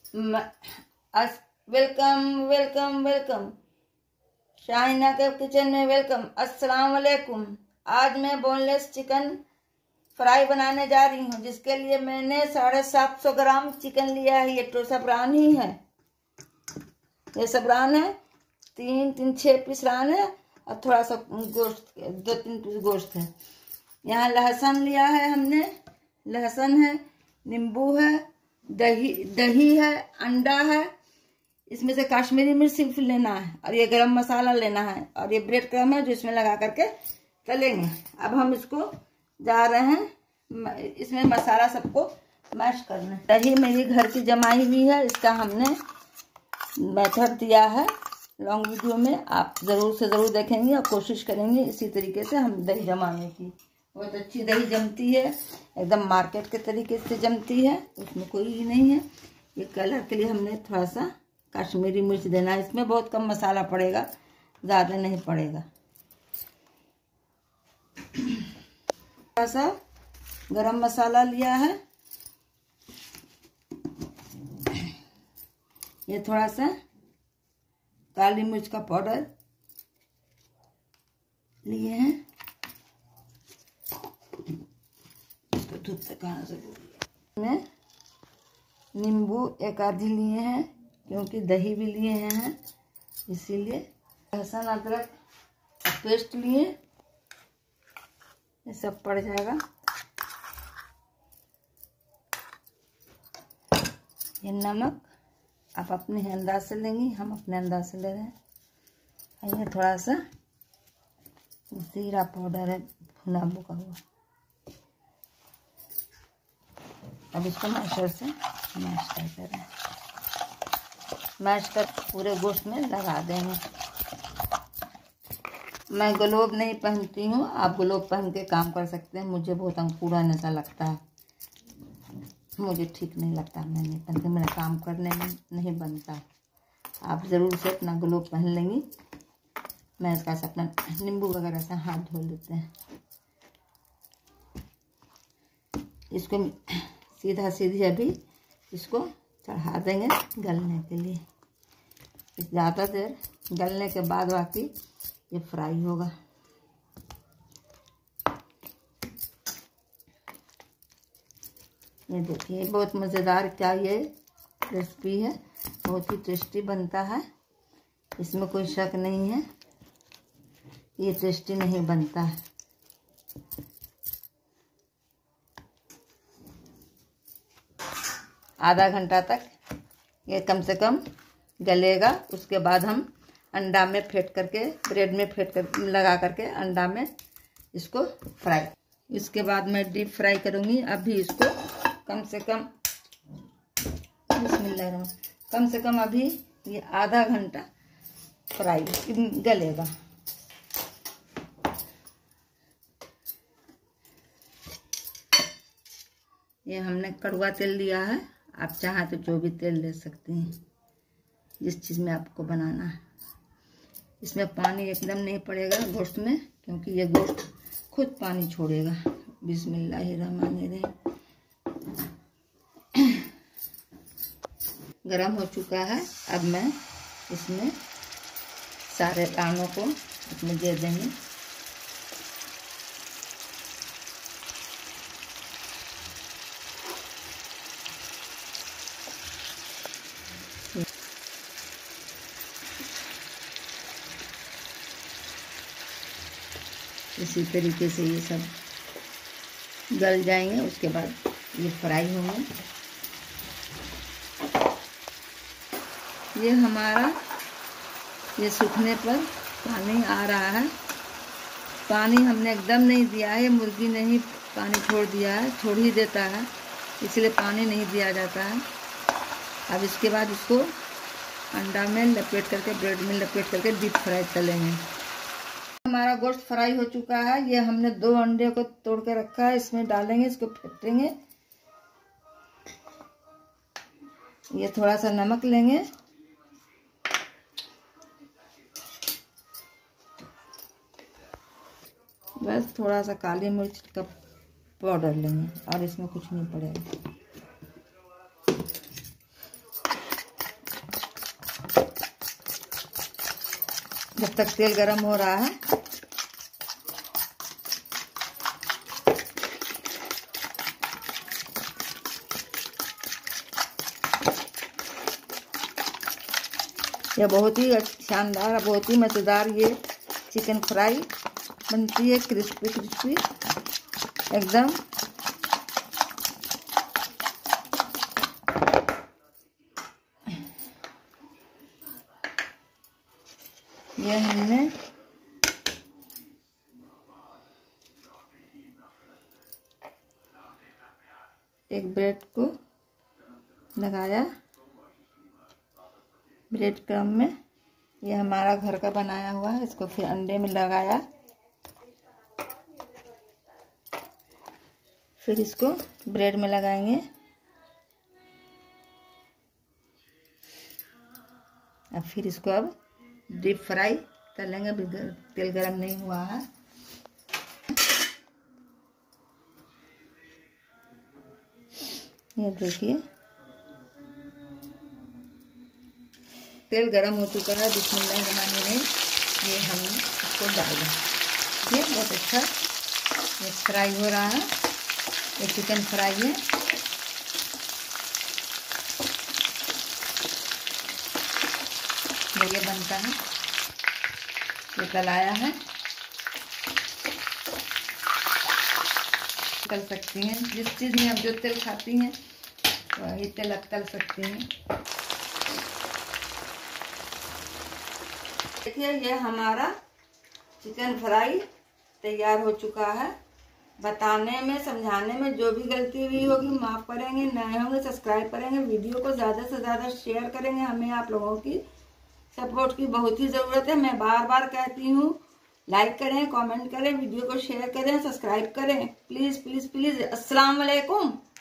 Welcome welcome welcome Shahina के kitchen में welcome. अस्सलाम वालेकुम। आज मैं बोनलेस चिकन फ्राई बनाने जा रही हूँ, जिसके लिए मैंने 750 ग्राम चिकन लिया है। ये तो सबरान ही है, ये सबरान है। 6 पीस रान है और थोड़ा सा गोश्त, 2-3 पीस गोश्त है। यहाँ लहसुन लिया है हमने, लहसुन है, नींबू है, दही है, अंडा है। इसमें से कश्मीरी मिर्च सिर्फ लेना है और ये गरम मसाला लेना है और ये ब्रेड क्रम्ब है जो इसमें लगा करके तलेंगे। अब हम इसको जा रहे हैं, इसमें मसाला सबको मैश करना है। दही मेरी घर की जमाई हुई है, इसका हमने मेथड दिया है लॉन्ग वीडियो में, आप ज़रूर से ज़रूर देखेंगे और कोशिश करेंगे इसी तरीके से हम दही जमाने की। बहुत अच्छी दही जमती है, एकदम मार्केट के तरीके से जमती है, उसमें कोई ही नहीं है। ये कलर के लिए हमने थोड़ा सा कश्मीरी मिर्च देना है। इसमें बहुत कम मसाला पड़ेगा, ज़्यादा नहीं पड़ेगा। थोड़ा सा गरम मसाला लिया है, ये थोड़ा सा काली मिर्च का पाउडर लिए हैं। इसको धूप से कहाँ से में नींबू 1 आधी लिए हैं, क्योंकि दही भी लिए हैं इसीलिए। लहसुन अदरक का पेस्ट लिए, ये सब पड़ जाएगा। ये नमक आप अपने अंदाज से लेंगी, हम अपने अंदाज से ले रहे हैं। ये थोड़ा सा जीरा पाउडर है, भुना भुना हुआ। अब इसको मैशर से मैश करते रहें, मैश कर पूरे गोश्त में लगा देंगे। मैं ग्लोव नहीं पहनती हूँ, आप ग्लोव पहन के काम कर सकते हैं। मुझे बहुत अंकुरन ऐसा लगता है, मुझे ठीक नहीं लगता। मैं नहीं पहनती, मेरा काम करने में नहीं बनता। आप ज़रूर से अपना ग्लोव पहन लेंगी। मैं इसका से अपना नींबू वगैरह से हाथ धो लेते हैं। इसको सीधा सीधी अभी इसको चढ़ा देंगे गलने के लिए। ज़्यादा देर गलने के बाद बाकी ये फ्राई होगा। ये देखिए, बहुत मज़ेदार क्या ये रेसिपी है, बहुत ही टेस्टी बनता है, इसमें कोई शक नहीं है। ये टेस्टी नहीं बनता है। आधा घंटा तक ये कम से कम गलेगा। उसके बाद हम अंडा में फेंट करके, ब्रेड में फेंट कर लगा करके अंडा में इसको फ्राई। इसके बाद मैं डीप फ्राई करूँगी। अभी इसको कम से कम बिस्मिल्लाह, कम से कम अभी ये आधा घंटा फ्राई गलेगा। ये हमने कड़वा तेल लिया है, आप चाहें तो जो भी तेल ले सकती हैं, जिस चीज़ में आपको बनाना है। इसमें पानी एकदम नहीं पड़ेगा गोश्त में, क्योंकि ये गोश्त खुद पानी छोड़ेगा। बिस्मिल्लाहिर्रहमानिर्रहीम। गरम हो चुका है। अब मैं इसमें सारे दानों को इसमें दे देंगे। इसी तरीके से ये सब गल जाएंगे। उसके बाद ये फ्राई होंगे। ये हमारा ये सूखने पर पानी आ रहा है। पानी हमने एकदम नहीं दिया है, मुर्गी ने ही पानी छोड़ दिया है, छोड़ ही देता है, इसलिए पानी नहीं दिया जाता है। अब इसके बाद इसको अंडा में लपेट करके, ब्रेड में लपेट करके डीप फ्राई तलेंगे। हमारा गोश्त फ्राई हो चुका है। ये हमने 2 अंडे को तोड़ के रखा है, इसमें डालेंगे, इसको फेंटेंगे। ये थोड़ा सा नमक लेंगे, बस थोड़ा सा काली मिर्च का पाउडर लेंगे और इसमें कुछ नहीं पड़ेगा। जब तक तेल गरम हो रहा है यह बहुत ही शानदार, बहुत ही मज़ेदार ये चिकन फ्राई बनती है, क्रिस्पी क्रिस्पी एकदम। ये हमने एक ब्रेड को लगाया ब्रेड क्रम्ब में, ये हमारा घर का बनाया हुआ है। इसको फिर अंडे में लगाया, फिर इसको ब्रेड में लगाएंगे। अब फिर इसको अब डीप फ्राई कर लेंगे, अभी तेल गरम नहीं हुआ है। ये देखिए तेल गरम हो चुका है। बिस्मिल्लाहिर्रहमानिर्रहीम। ये हम इसको डाल दें। ये बहुत अच्छा ये फ्राई हो रहा है, ये चिकन फ्राई है। ये बनता है, ये तलाया है, तल सकती हैं जिस चीज़ में आप जो तेल खाती हैं वही तेल आप तल सकती हैं। देखिए ये हमारा चिकन फ्राई तैयार हो चुका है। बताने में समझाने में जो भी गलती हुई होगी माफ़ करेंगे, नए होंगे सब्सक्राइब करेंगे, वीडियो को ज़्यादा से ज़्यादा शेयर करेंगे। हमें आप लोगों की सपोर्ट की बहुत ही ज़रूरत है। मैं बार बार कहती हूँ लाइक करें, कमेंट करें, वीडियो को शेयर करें, सब्सक्राइब करें, प्लीज़ प्लीज़ प्लीज़। अस्सलाम वालेकुम।